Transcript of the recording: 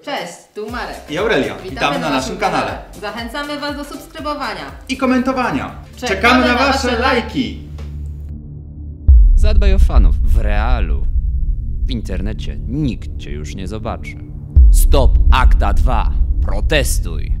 Cześć, tu Marek i Aurelia. Witamy na naszym kanale. Zachęcamy Was do subskrybowania I komentowania. Czekamy na Wasze lajki. Zadbaj o fanów w realu. W internecie nikt Cię już nie zobaczy. Stop Akta 2. Protestuj.